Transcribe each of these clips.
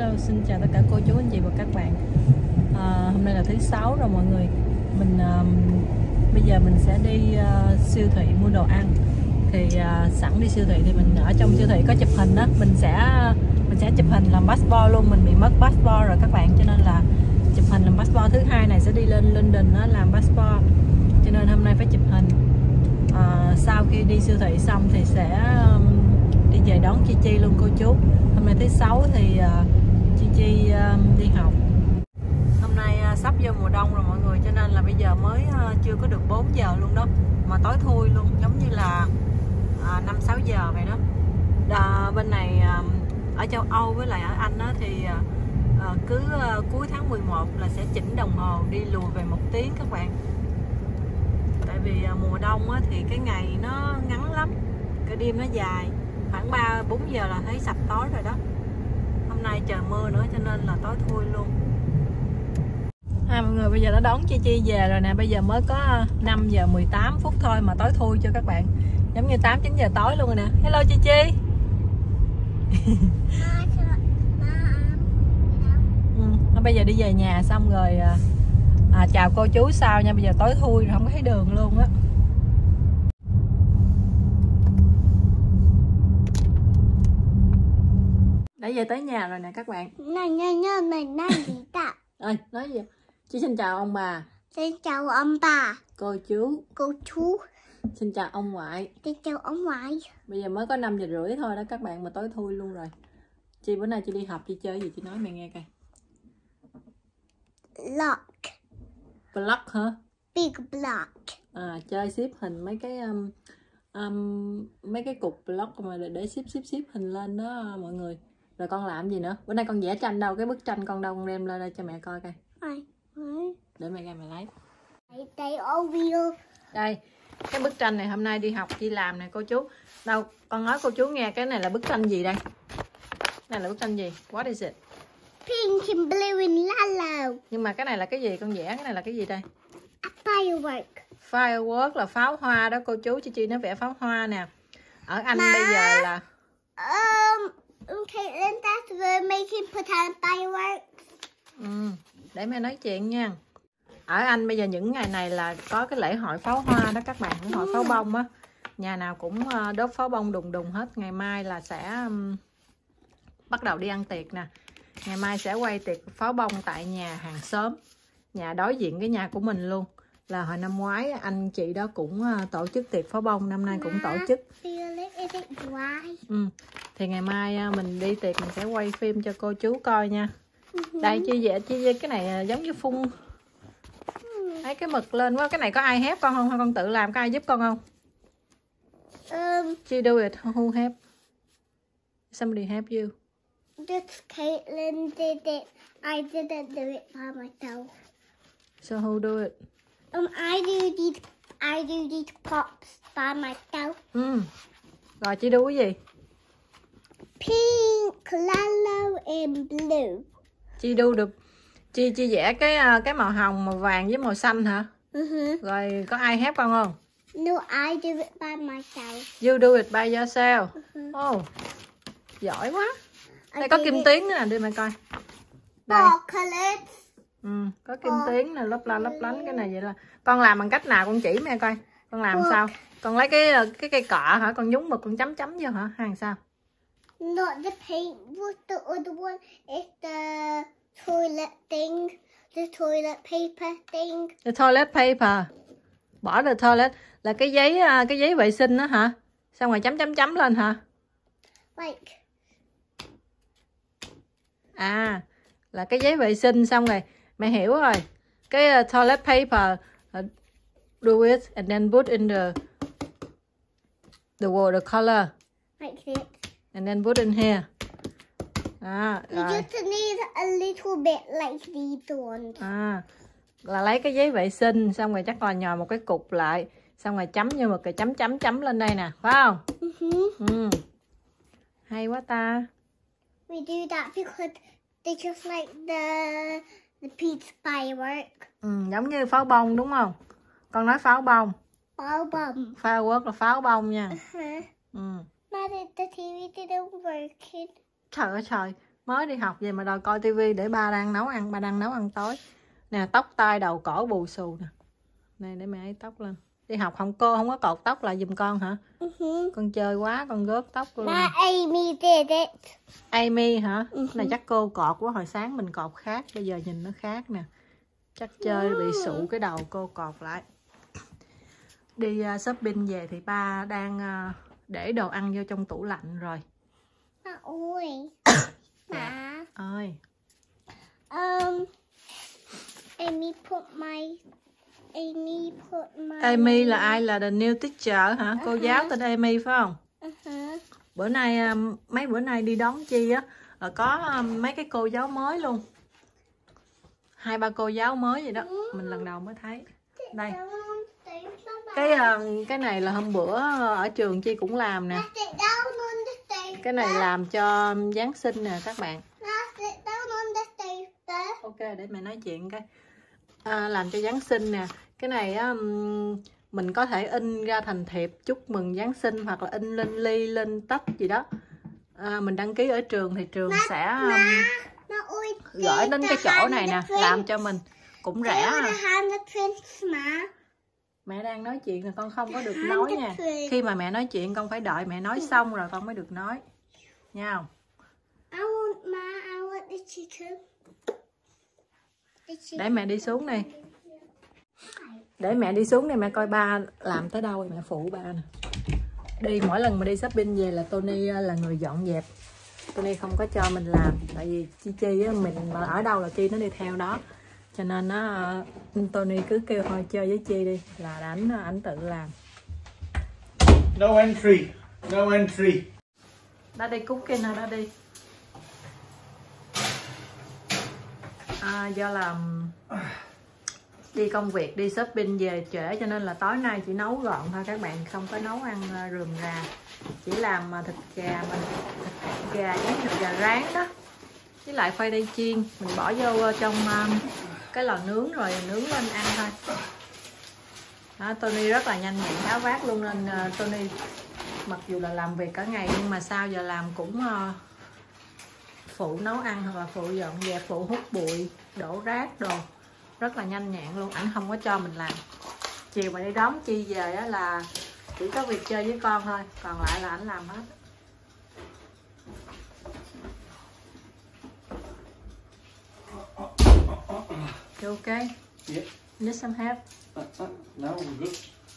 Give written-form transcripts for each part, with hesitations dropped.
Hello, xin chào tất cả cô chú anh chị và các bạn. Hôm nay là thứ sáu rồi mọi người. Bây giờ mình sẽ đi siêu thị mua đồ ăn. Thì sẵn đi siêu thị thì mình ở trong siêu thị có chụp hình đó, mình sẽ chụp hình làm passport luôn. Mình bị mất passport rồi các bạn, cho nên là chụp hình làm passport. Thứ hai này sẽ đi lên London đó, làm passport, cho nên hôm nay phải chụp hình. Sau khi đi siêu thị xong thì sẽ đi về đón Chi Chi luôn cô chú. Hôm nay thứ sáu thì Chi đi học. Hôm nay sắp vô mùa đông rồi mọi người, cho nên là bây giờ mới chưa có được 4 giờ luôn đó, mà tối thui luôn, giống như là 5-6 giờ vậy đó. Bên này ở châu Âu với lại ở Anh đó, thì cứ cuối tháng 11 là sẽ chỉnh đồng hồ đi lùi về 1 tiếng các bạn. Tại vì mùa đông á, thì cái ngày nó ngắn lắm, cái đêm nó dài, khoảng 3-4 giờ là thấy sập tối rồi đó. Hôm nay trời mưa nữa cho nên là tối thui luôn. Mọi người, bây giờ đã đón Chi về rồi nè. Bây giờ mới có 5 giờ 18 phút thôi mà tối thui cho các bạn, giống như 8-9 giờ tối luôn rồi nè. Hello Chi. Bây giờ đi về nhà xong rồi chào cô chú sau nha. Bây giờ tối thui rồi không có thấy đường luôn á. Đã về tới nhà rồi nè các bạn. Này gì ta? Nói gì? Chị xin chào ông bà. Xin chào ông bà. Cô chú. Xin chào ông ngoại. Xin chào ông ngoại. Bây giờ mới có 5 giờ rưỡi thôi đó các bạn, mà tối thui luôn rồi. Chị bữa nay chị đi học, chị chơi gì chị nói mẹ nghe coi. Block hả? Big block. Chơi xếp hình mấy cái cục block mà để xếp hình lên đó mọi người. Rồi con làm gì nữa? Bữa nay con vẽ tranh đâu? Cái bức tranh con đâu? Con đem lên đây cho mẹ coi coi. Để mẹ ra mẹ lấy. Đây, cái bức tranh này hôm nay đi học chị làm nè cô chú. Đâu, con nói cô chú nghe, cái này là bức tranh gì đây? Này là bức tranh gì? What is it? Pink and blue and yellow. Nhưng mà cái này là cái gì? Con vẽ cái này là cái gì đây? Firework. Firework là pháo hoa đó cô chú. Chi nó vẽ pháo hoa nè. Ở Anh bây giờ là Caitlin, that's we're making pretend fireworks. Để mẹ nói chuyện nha. Ở Anh bây giờ những ngày này là có cái lễ hội pháo hoa đó các bạn, lễ hội pháo bông á. Nhà nào cũng đốt pháo bông đùng đùng hết. Ngày mai là sẽ bắt đầu đi ăn tiệc nè. Ngày mai sẽ quay tiệc pháo bông tại nhà hàng xóm, nhà đối diện cái nhà của mình luôn. Là hồi năm ngoái anh chị đó cũng tổ chức tiệc pháo bông, năm nay cũng tổ chức. Thì ngày mai mình đi tiệc mình sẽ quay phim cho cô chú coi nha. Đây Chi cái này giống như phun thấy cái mực lên quá. Cái này có ai help con không hay con tự làm? Có ai giúp con không? Chi do it, who help? Somebody help you? Just Caitlin did it. I didn't do it by myself. So who do it? I do these pops by myself. Rồi Chi đu cái gì? Pink, yellow and blue. Chi đu được. Chi vẽ cái màu hồng, màu vàng với màu xanh hả? Rồi có ai help con không? No, I do it by myself. You do it by yourself. Oh, giỏi quá. Đây có kim tuyến nữa nè, đưa mẹ coi. Đây. Có kim tuyến nè, lấp lánh. Cái này vậy là con làm bằng cách nào con chỉ mẹ coi. Con làm sao? Con lấy cái cây cọ hả? Con nhúng mực con chấm vô hả? Hay sao? Not the paint. What's the other one? It's the toilet thing. The toilet paper thing. The toilet paper. Bỏ the toilet là cái giấy vệ sinh đó hả? Xong rồi chấm lên hả? Like. Là cái giấy vệ sinh, xong rồi mẹ hiểu rồi. Cái toilet paper do it and then put in the watercolor. Like this. And then put in here. You just need a little bit like these ones. Là lấy cái giấy vệ sinh xong rồi chắc là nhồi một cái cục lại, xong rồi chấm như một cái chấm lên đây nè, phải không? Hay quá ta. We do that because they just like the pizza firework. Giống như pháo bông đúng không? Con nói pháo bông. Pháo bông. Firework là pháo bông nha. But the TV didn't work. Trời ơi trời, Mới đi học về mà đòi coi tivi để ba đang nấu ăn, ba đang nấu ăn tối. Nè, tóc tai đầu cổ bù xù nè. Này để mẹ ấy tóc lên. Đi học không, cô không có cột tóc lại giùm con hả? Con chơi quá, con gớt tóc luôn. Amy did it. Amy hả? Này chắc cô cột quá, hồi sáng mình cột khác, bây giờ nhìn nó khác nè. Chắc chơi bị sụ cái đầu, cô cột lại. Đi shopping về thì ba đang để đồ ăn vô trong tủ lạnh rồi. Ôi. Dạ. Ơi. Amy là ai? Là the new teacher hả? Cô giáo tên Amy phải không? Bữa nay mấy bữa nay đi đón Chi á là có mấy cái cô giáo mới luôn. 2-3 cô giáo mới vậy đó. Mình lần đầu mới thấy. Đây. Cái này là hôm bữa ở trường Chi cũng làm nè. Cái này làm cho Giáng sinh nè các bạn. Ok, để mẹ nói chuyện cái. Làm cho Giáng sinh nè. Cái này á, mình có thể in ra thành thiệp chúc mừng Giáng sinh hoặc là in lên ly, lên tách gì đó. Mình đăng ký ở trường thì trường sẽ gửi đến cái chỗ này nè, làm cho mình cũng rẻ. Mẹ đang nói chuyện là con không có được nói nha. Khi mà mẹ nói chuyện con phải đợi mẹ nói xong rồi con mới được nói nha. Không? Để mẹ đi xuống đây. Để mẹ đi xuống đây mẹ coi ba làm tới đâu, mẹ phụ ba nè. Đi mỗi lần mà đi shopping về là Tony là người dọn dẹp. Tony không có cho mình làm, tại vì Chi á, mình mà ở đâu là Chi nó đi theo đó. Cho nên nó Tony cứ kêu thôi chơi với Chi đi, là ảnh tự làm. No entry. No entry. Daddy cooking hả Daddy? Do là đi công việc, đi shopping về trễ cho nên là tối nay chỉ nấu gọn thôi các bạn, không có nấu ăn rườm rà. Chỉ làm thịt gà mình, thịt gà với thịt gà rán đó. Với lại khoai tây chiên, mình bỏ vô trong cái lò nướng rồi nướng lên ăn thôi. Đó, Tony rất là nhanh nhẹn tháo vát luôn nên Tony mặc dù là làm việc cả ngày nhưng mà sau giờ làm cũng phụ nấu ăn hoặc là phụ dọn dẹp, phụ hút bụi, đổ rác đồ, rất là nhanh nhẹn luôn. Ảnh không có cho mình làm. Chiều mà đi đón Chi về á là chỉ có việc chơi với con thôi, còn lại là ảnh làm hết. You okay? Yeah. Need some help? No, we're good.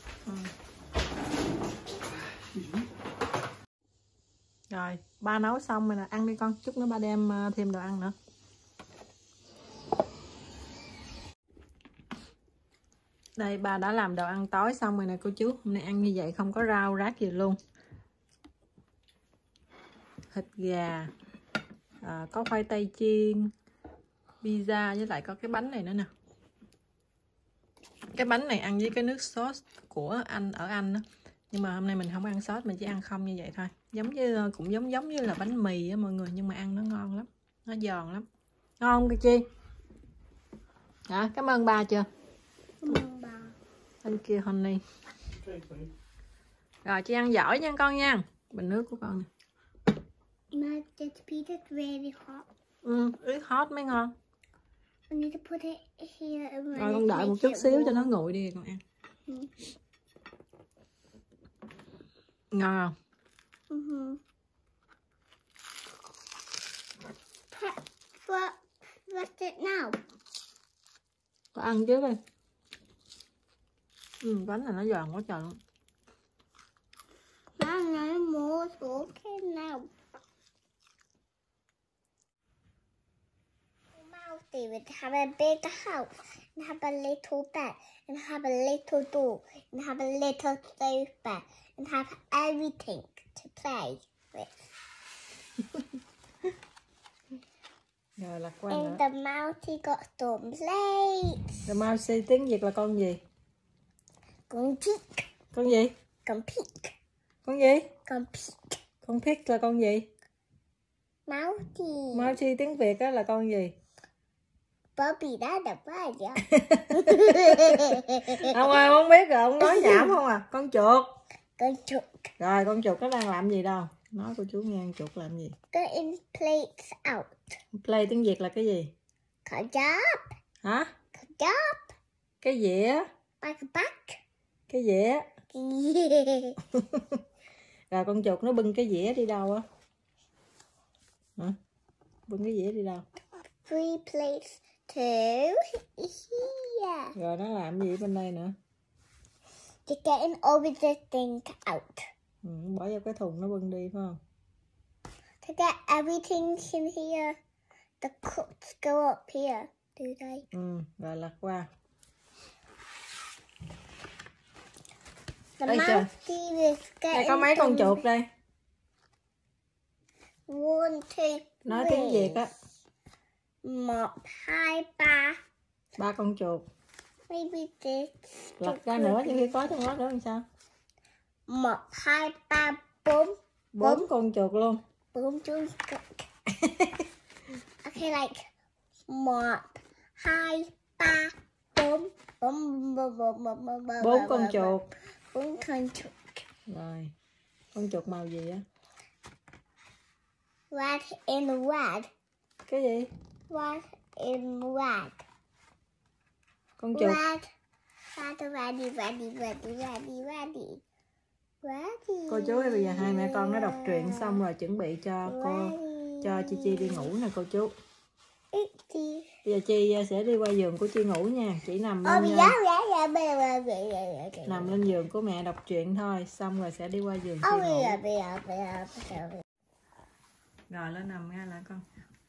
Rồi, ba nấu xong rồi nè, ăn đi con, chút nữa ba đem thêm đồ ăn nữa. Đây, ba đã làm đồ ăn tối xong rồi nè cô chú. Hôm nay ăn như vậy không có rau rác gì luôn. Thịt gà, có khoai tây chiên, pizza với lại có cái bánh này nữa nè. Cái bánh này ăn với cái nước sốt của Anh ở Anh đó. Nhưng mà hôm nay mình không ăn sốt, mình chỉ ăn không như vậy thôi. Cũng giống như là bánh mì á mọi người, nhưng mà ăn nó ngon lắm, nó giòn lắm. Ngon không Chi? Dạ, cảm ơn ba chưa? Cảm ơn ba. Thank you honey. Rồi Chi ăn giỏi nha con nha. Bình nước của con nè. Ma, this pizza is really hot. It's hot mới ngon. I need to put it here and Rồi con đợi một chút xíu cho nó nguội đi con ăn. Ngon không? What's it now? Con ăn trước đi. Bánh này nó giòn quá trời luôn. No more. Okay now. Mousy would have a big house and have a little bed and have a little door and have a little sofa and have everything to play with. Rồi lạc quan And nữa. the mousy got some plates. The mouse tiếng Việt là con gì? Con pig. Con gì? Con pig. Con gì? Con pig. Con pig là con gì? Mousy. Mouse tiếng Việt á là con gì? Bobby đã đập vào vậy. Ông ơi không biết rồi, ông nói nhảm không à? Con chuột. Con chuột. Rồi con chuột nó đang làm gì đâu? Nói cô chú nghe chuột làm gì? Getting plates out. Play tiếng Việt là cái gì? Cut up. Hả? Cut up. Cái dĩa. Like a back. Cái dĩa. Yeah. Rồi con chuột nó bưng cái dĩa đi đâu á? Hả? Bưng cái dĩa đi đâu? 3 plates to here. Rồi nó làm gì bên đây nữa? Just getting all the things out. Bỏ vào cái thùng nó bưng đi phải không? To get everything in here. The cups go up here. Do they? Rồi lật qua. The Ê, trời. mouse is Đây getting có mấy con things. chuột đây. 1, 2, Nói tiếng Việt á. 1, 2, 3. 3 con chuột. Maybe this. Lật ra nữa, nhưng khi có trong đó nữa làm sao? 1, 2, 3, 4. 4 con chuột luôn. 4 chuột. Okay, like 1, 2, 3, 4. 4 con chuột. 4 con chuột. Rồi. Con chuột màu gì á? Red in red. Cái gì? Red in red. Con chuột. Ready. Cô chú ơi, bây giờ hai mẹ con nó đọc truyện xong rồi chuẩn bị cho Chi đi ngủ nè cô chú. Bây giờ Chi sẽ đi qua giường của Chi ngủ nha. Chỉ nằm lên giường của mẹ đọc truyện thôi. Xong rồi sẽ đi qua giường Chi ngủ. Rồi lên nằm nghe lại con.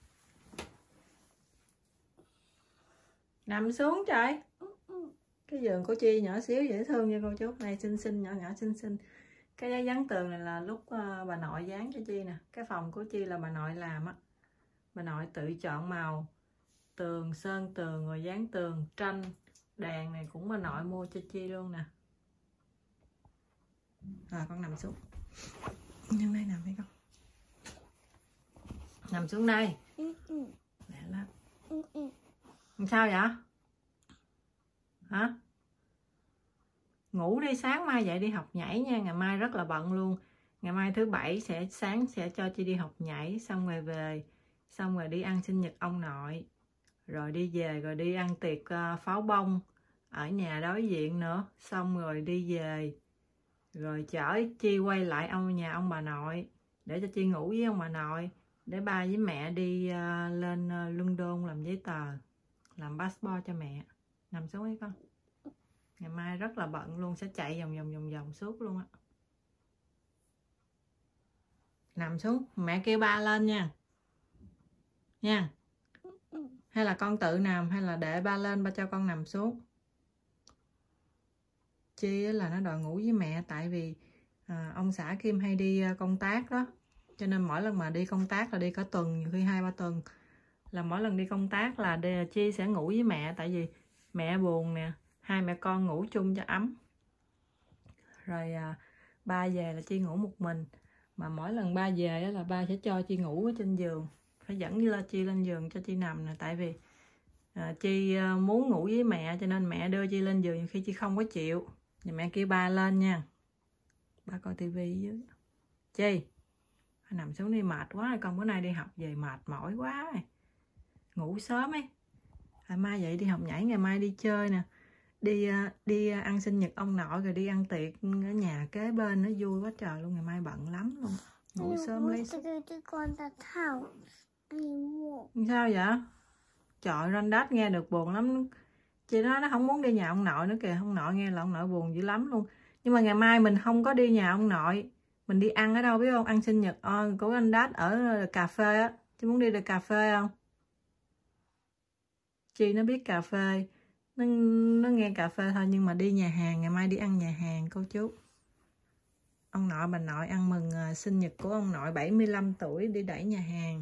Nằm xuống trời. Cái giường của Chi nhỏ xíu dễ thương nha cô chú. Này xinh xinh, nhỏ nhỏ xinh xinh. Cái giấy dán tường này là lúc bà nội dán cho Chi nè. Cái phòng của Chi là bà nội làm á. Bà nội tự chọn màu tường, sơn tường, rồi dán tường, tranh, đèn này cũng bà nội mua cho Chi luôn nè. Rồi con nằm xuống. Nhân đây nằm đi con. Nằm xuống đây. Lẹ lắm. Sao vậy? Hả? Ngủ đi, sáng mai dậy đi học nhảy nha. Ngày mai rất là bận luôn. Ngày mai thứ bảy sáng sẽ cho Chi đi học nhảy. Xong rồi về. Xong rồi đi ăn sinh nhật ông nội. Rồi đi về, rồi đi ăn tiệc pháo bông ở nhà đối diện nữa. Xong rồi đi về. Rồi chở Chi quay lại nhà ông bà nội. Để cho Chi ngủ với ông bà nội. Để ba với mẹ đi lên London làm giấy tờ. Làm passport cho mẹ. Nằm xuống đi con. Ngày mai rất là bận luôn. Sẽ chạy vòng suốt luôn á. Nằm xuống. Mẹ kêu ba lên nha. Nha. Hay là con tự nằm. Hay là để ba lên ba cho con nằm xuống. Chi là nó đòi ngủ với mẹ. Tại vì ông xã Kim hay đi công tác đó. Cho nên mỗi lần mà đi công tác là đi cả tuần. Nhiều khi 2-3 tuần. Là mỗi lần đi công tác là Chi sẽ ngủ với mẹ. Tại vì mẹ buồn nè. Hai mẹ con ngủ chung cho ấm. Rồi ba về là Chi ngủ một mình. Mà mỗi lần ba về là ba sẽ cho Chi ngủ ở trên giường. Phải dẫn Chi lên giường cho Chi nằm nè. Tại vì Chi muốn ngủ với mẹ. Cho nên mẹ đưa Chi lên giường. Nhiều khi Chi không có chịu. Thì mẹ kêu ba lên nha. Ba coi tivi dưới. Chi nằm xuống đi, mệt quá rồi con. Bữa nay đi học về mệt mỏi quá rồi. Ngủ sớm ấy. Ngày mai dậy đi học nhảy. Ngày mai đi chơi nè. Đi ăn sinh nhật ông nội. Rồi đi ăn tiệc ở nhà kế bên. Nó vui quá trời luôn. Ngày mai bận lắm luôn. Ngủ sớm lấy sức. Sao vậy? Trời, Randad nghe được buồn lắm. Chị nói nó không muốn đi nhà ông nội nữa kìa. Ông nội nghe là ông nội buồn dữ lắm luôn. Nhưng mà ngày mai mình không có đi nhà ông nội. Mình đi ăn ở đâu biết không? Ăn sinh nhật của Randad ở cà phê á. Chị muốn đi được cà phê không? Chị nó biết cà phê. Nó nghe cà phê thôi. Nhưng mà đi nhà hàng. Ngày mai đi ăn nhà hàng cô chú. Ông nội bà nội ăn mừng sinh nhật của ông nội 75 tuổi. Đi đẩy nhà hàng.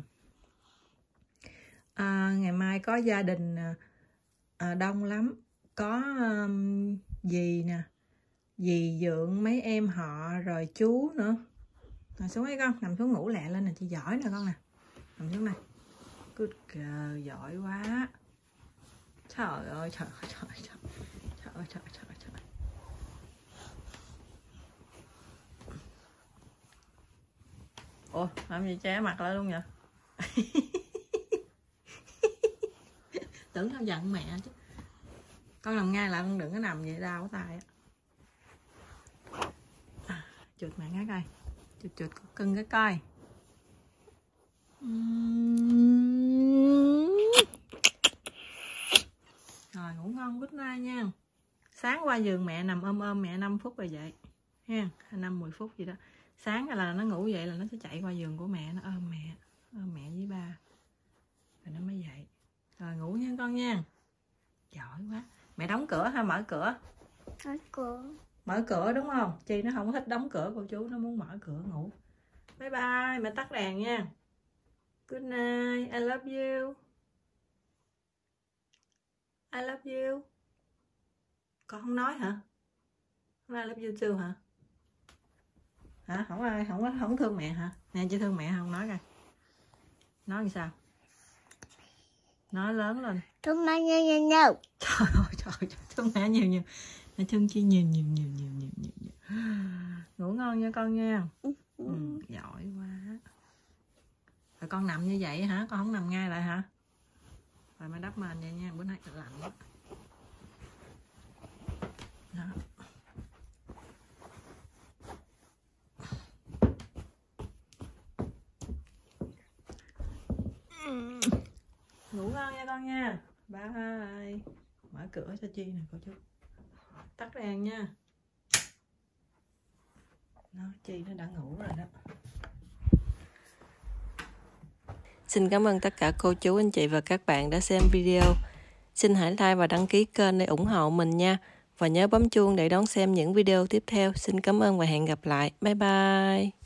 Ngày mai có gia đình đông lắm. Có dì nè. Dì Dượng, mấy em họ. Rồi chú nữa. Nằm xuống ấy con. Nằm xuống ngủ lẹ lên nè. Chị giỏi nè con nè. Nằm xuống này. Good girl, giỏi quá. Trời ơi, trời ơi, trời ơi, trời ơi, trời ơi, trời ơi, trời ơi. Ủa làm gì che mặt lại luôn vậy? Tưởng tao giận mẹ chứ. Con nằm ngay lại, con đừng có nằm vậy đau cái tay á. Chụt mẹ cái coi. Chụt cưng cái coi. Rồi ngủ ngon good night nha. Sáng qua giường mẹ nằm ôm mẹ 5 phút rồi dậy ha, 5-10 phút gì đó. Sáng là nó ngủ dậy là nó sẽ chạy qua giường của mẹ, nó ôm mẹ với ba rồi nó mới dậy. Rồi ngủ nha con nha. Giỏi quá. Mẹ đóng cửa hay mở cửa? Đóng cửa. Mở cửa đúng không? Chi nó không thích đóng cửa, cô chú nó muốn mở cửa ngủ. Bye bye, mẹ tắt đèn nha. Good night, I love you. I love you. Con không nói hả? Không ai love you too hả? Hả? Không thương mẹ hả? Nè chị thương mẹ không? Nói coi. Nói làm sao? Nói lớn lên. Thương mẹ nhiều. Trời ơi, thương mẹ nhiều. Mẹ thương chi nhiều. Ngủ ngon nha con nha. Giỏi quá. Rồi con nằm như vậy hả? Con không nằm ngay lại hả? Rồi mẹ đắp mền vậy nha, bữa nay lạnh quá. Đó. Ngủ ngon nha con nha. Bye. Mở cửa cho Chi nè cô chú. Tắt đèn nha. Nó Chi nó đã ngủ rồi đó. Xin cảm ơn tất cả cô chú, anh chị và các bạn đã xem video. Xin hãy like và đăng ký kênh để ủng hộ mình nha. Và nhớ bấm chuông để đón xem những video tiếp theo. Xin cảm ơn và hẹn gặp lại. Bye bye.